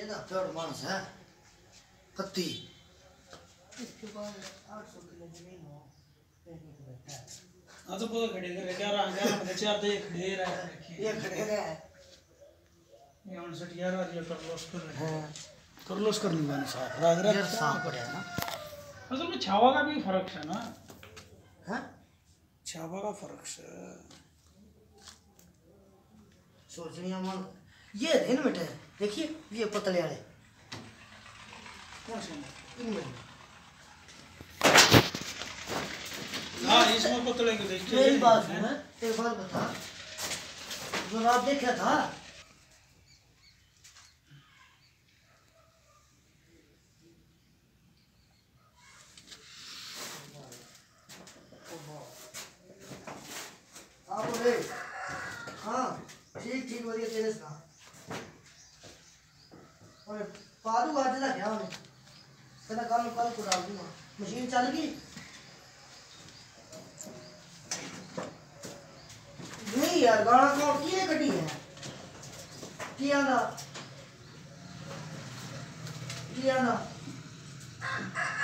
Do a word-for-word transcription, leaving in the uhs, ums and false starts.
ये ना पेड़ मानस है कत्ती इसके बाद आठ सौ किलो जमीन हो हाँ तो पूरा खड़े कर ग्यारह ग्यारह में चार तो ये खड़े रहा ये खड़े रहा है ये उनसठ ग्यारह ये कर लॉस कर रहे हैं कर लॉस कर लूँगा ना साफ राग राग साफ पड़ा ना असल में छावा का भी फर्क है ना हाँ छावा का फर्क है सोचनिया मन ये दिन में देखिए ये पतले वाले कौन से इनमें हाँ इसमें पतले के देखते मेरी बात सुन एक बात बता जो रात देखा था आप बोले हाँ ठीक ठीक बढ़िया तेरे से और पादू आज ना क्या उन्हें कहना कल कल को डाल दूंगा मशीन चल गई नहीं यार गाना कौन की है कटी है किया ना किया ना